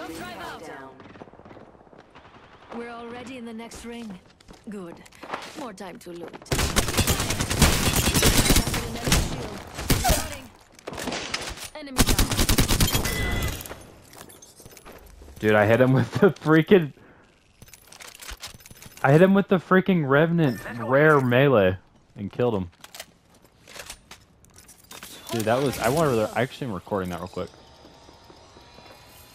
We're already in the next ring. Good. More time to loot. Enemy down. Dude, I hit him with the freaking... I hit him with the freaking Revenant rare melee and killed him. Dude, that was... I actually am recording that real quick.